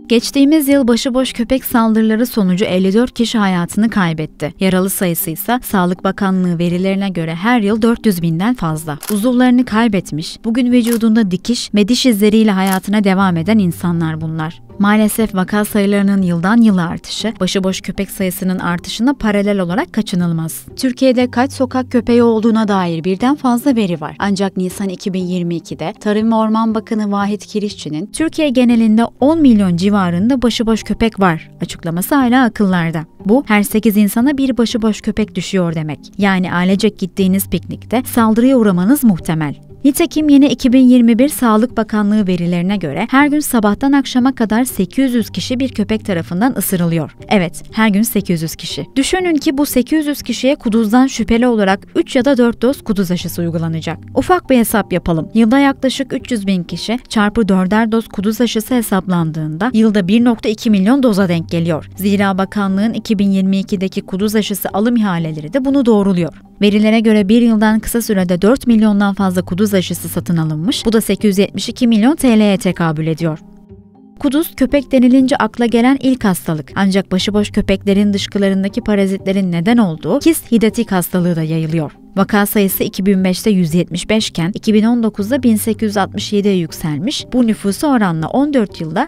Geçtiğimiz yıl başıboş köpek saldırıları sonucu 54 kişi hayatını kaybetti. Yaralı sayısı ise Sağlık Bakanlığı verilerine göre her yıl 400 binden fazla. Uzuvlarını kaybetmiş, bugün vücudunda dikiş ve diş izleriyle hayatına devam eden insanlar bunlar. Maalesef vaka sayılarının yıldan yıla artışı, başıboş köpek sayısının artışına paralel olarak kaçınılmaz. Türkiye'de kaç sokak köpeği olduğuna dair birden fazla veri var. Ancak Nisan 2022'de Tarım ve Orman Bakanı Vahit Kirişçi'nin Türkiye genelinde 10 milyon civarında başıboş köpek var açıklaması hala akıllarda. Bu, her 8 insana bir başıboş köpek düşüyor demek. Yani ailecek gittiğiniz piknikte saldırıya uğramanız muhtemel. Nitekim yine 2021 Sağlık Bakanlığı verilerine göre her gün sabahtan akşama kadar 800 kişi bir köpek tarafından ısırılıyor. Evet, her gün 800 kişi. Düşünün ki bu 800 kişiye kuduzdan şüpheli olarak 3 ya da 4 doz kuduz aşısı uygulanacak. Ufak bir hesap yapalım. Yılda yaklaşık 300 bin kişi çarpı 4'er doz kuduz aşısı hesaplandığında yılda 1,2 milyon doza denk geliyor. Zira bakanlığın 2022'deki kuduz aşısı alım ihaleleri de bunu doğruluyor. Verilere göre bir yıldan kısa sürede 4 milyondan fazla kuduz aşısı satın alınmış, bu da 872 milyon TL'ye tekabül ediyor. Kuduz, köpek denilince akla gelen ilk hastalık. Ancak başıboş köpeklerin dışkılarındaki parazitlerin neden olduğu kist hidatik hastalığı da yayılıyor. Vaka sayısı 2005'te 175 iken 2019'da 1867'ye yükselmiş, bu nüfusu oranla 14 yılda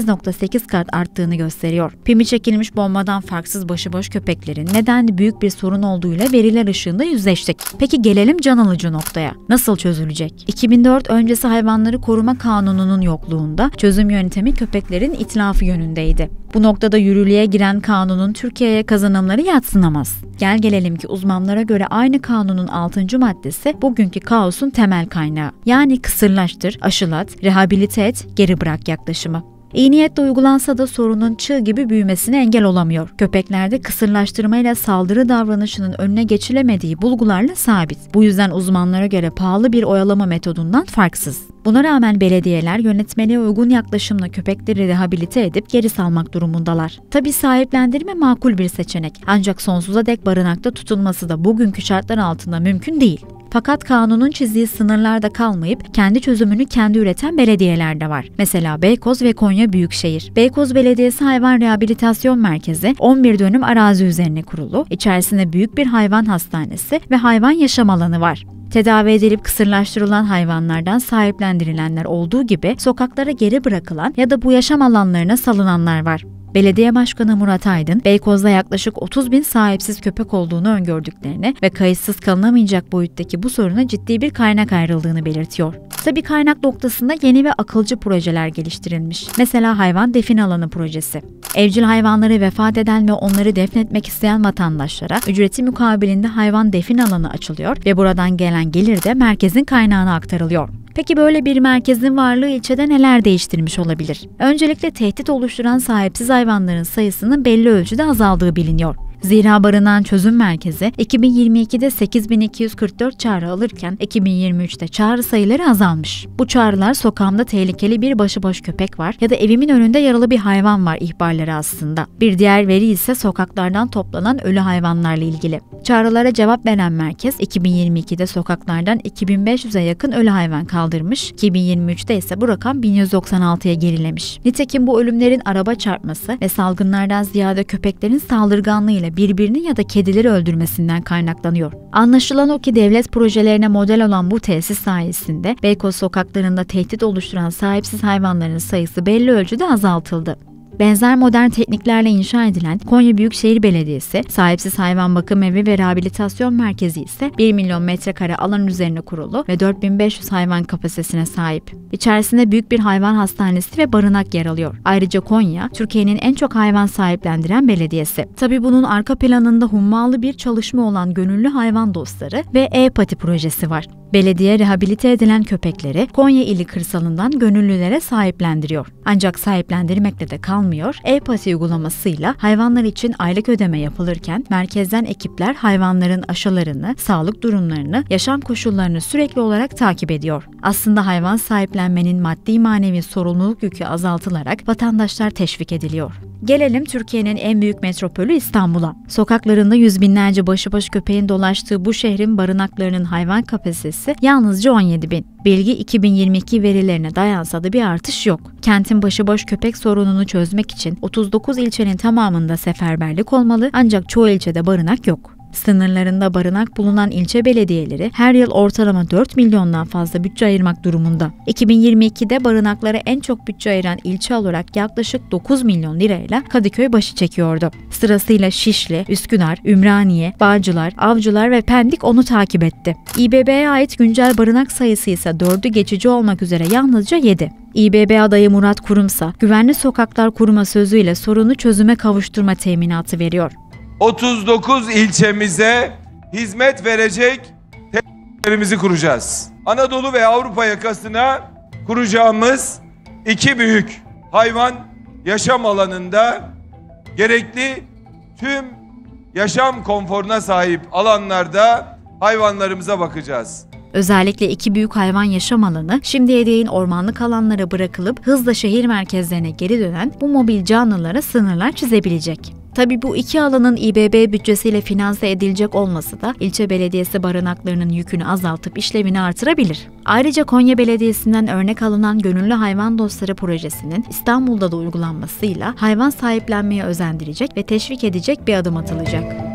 8,8 kat arttığını gösteriyor. Pimi çekilmiş bombadan farksız başıboş köpeklerin neden büyük bir sorun olduğuyla veriler ışığında yüzleştik. Peki gelelim can alıcı noktaya. Nasıl çözülecek? 2004 öncesi Hayvanları Koruma Kanunu'nun yokluğunda çözüm yöntemi köpeklerin itlafı yönündeydi. Bu noktada yürürlüğe giren kanunun Türkiye'ye kazanımları yadsınamaz. Gel gelelim ki uzmanlara göre aynı kanunun 6. maddesi bugünkü kaosun temel kaynağı. Yani kısırlaştır, aşılat, rehabilite et, geri bırak yaklaşımı. İyi niyetle uygulansa da sorunun çığ gibi büyümesine engel olamıyor. Köpeklerde kısırlaştırmayla saldırı davranışının önüne geçilemediği bulgularla sabit. Bu yüzden uzmanlara göre pahalı bir oyalama metodundan farksız. Buna rağmen belediyeler yönetmeliğe uygun yaklaşımla köpekleri rehabilite edip geri salmak durumundalar. Tabii sahiplendirme makul bir seçenek. Ancak sonsuza dek barınakta tutulması da bugünkü şartlar altında mümkün değil. Fakat kanunun çizdiği sınırlarda kalmayıp kendi çözümünü kendi üreten belediyeler de var. Mesela Beykoz ve Konya Büyükşehir. Beykoz Belediyesi Hayvan Rehabilitasyon Merkezi 11 dönüm arazi üzerine kurulu, içerisinde büyük bir hayvan hastanesi ve hayvan yaşam alanı var. Tedavi edilip kısırlaştırılan hayvanlardan sahiplendirilenler olduğu gibi sokaklara geri bırakılan ya da bu yaşam alanlarına salınanlar var. Belediye Başkanı Murat Aydın, Beykoz'da yaklaşık 30 bin sahipsiz köpek olduğunu öngördüklerini ve kayıtsız kalınamayacak boyuttaki bu soruna ciddi bir kaynak ayrıldığını belirtiyor. Tabii kaynak noktasında yeni ve akılcı projeler geliştirilmiş. Mesela hayvan defin alanı projesi. Evcil hayvanları vefat eden ve onları defnetmek isteyen vatandaşlara ücreti mukabilinde hayvan defin alanı açılıyor ve buradan gelen gelir de merkezin kaynağına aktarılıyor. Peki böyle bir merkezin varlığı ilçede neler değiştirmiş olabilir? Öncelikle tehdit oluşturan sahipsiz hayvanların sayısının belli ölçüde azaldığı biliniyor. Zira barınan çözüm merkezi 2022'de 8.244 çağrı alırken 2023'te çağrı sayıları azalmış. Bu çağrılar sokağımda tehlikeli bir başıboş köpek var ya da evimin önünde yaralı bir hayvan var ihbarları aslında. Bir diğer veri ise sokaklardan toplanan ölü hayvanlarla ilgili. Çağrılara cevap veren merkez 2022'de sokaklardan 2500'e yakın ölü hayvan kaldırmış, 2023'te ise bu rakam 1196'ya gerilemiş. Nitekim bu ölümlerin araba çarpması ve salgınlardan ziyade köpeklerin saldırganlığıyla birbirini ya da kedileri öldürmesinden kaynaklanıyor. Anlaşılan o ki devlet projelerine model olan bu tesis sayesinde Beykoz sokaklarında tehdit oluşturan sahipsiz hayvanların sayısı belli ölçüde azaltıldı. Benzer modern tekniklerle inşa edilen Konya Büyükşehir Belediyesi, sahipsiz hayvan bakım evi ve rehabilitasyon merkezi ise 1 milyon metrekare alan üzerine kurulu ve 4500 hayvan kapasitesine sahip. İçerisinde büyük bir hayvan hastanesi ve barınak yer alıyor. Ayrıca Konya, Türkiye'nin en çok hayvan sahiplendiren belediyesi. Tabii bunun arka planında hummalı bir çalışma olan Gönüllü Hayvan Dostları ve E-Pati projesi var. Belediye rehabilite edilen köpekleri Konya ili kırsalından gönüllülere sahiplendiriyor. Ancak sahiplendirmekle de kalmıyor. E-Pati uygulamasıyla hayvanlar için aylık ödeme yapılırken merkezden ekipler hayvanların aşılarını, sağlık durumlarını, yaşam koşullarını sürekli olarak takip ediyor. Aslında hayvan sahiplenmenin maddi manevi sorumluluk yükü azaltılarak vatandaşlar teşvik ediliyor. Gelelim Türkiye'nin en büyük metropolü İstanbul'a. Sokaklarında yüz binlerce başıboş köpeğin dolaştığı bu şehrin barınaklarının hayvan kapasitesi yalnızca 17 bin. Bilgi 2022 verilerine dayansa da bir artış yok. Kentin başıboş köpek sorununu çözmek için 39 ilçenin tamamında seferberlik olmalı ancak çoğu ilçede barınak yok. Sınırlarında barınak bulunan ilçe belediyeleri her yıl ortalama 4 milyondan fazla bütçe ayırmak durumunda. 2022'de barınaklara en çok bütçe ayıran ilçe olarak yaklaşık 9 milyon lirayla Kadıköy başı çekiyordu. Sırasıyla Şişli, Üsküdar, Ümraniye, Bağcılar, Avcılar ve Pendik onu takip etti. İBB'ye ait güncel barınak sayısı ise 4'ü geçici olmak üzere yalnızca 7. İBB adayı Murat Kurumsa, Güvenli Sokaklar Kuruma sözüyle sorunu çözüme kavuşturma teminatı veriyor. 39 ilçemize hizmet verecek tesislerimizi kuracağız. Anadolu ve Avrupa yakasına kuracağımız 2 büyük hayvan yaşam alanında gerekli tüm yaşam konforuna sahip alanlarda hayvanlarımıza bakacağız. Özellikle 2 büyük hayvan yaşam alanı şimdiye değin ormanlık alanlara bırakılıp hızla şehir merkezlerine geri dönen bu mobil canlılara sınırlar çizebilecek. Tabii bu 2 alanın İBB bütçesiyle finanse edilecek olması da ilçe belediyesi barınaklarının yükünü azaltıp işlevini artırabilir. Ayrıca Konya Belediyesi'nden örnek alınan Gönüllü Hayvan Dostları projesinin İstanbul'da da uygulanmasıyla hayvan sahiplenmeye özendirecek ve teşvik edecek bir adım atılacak.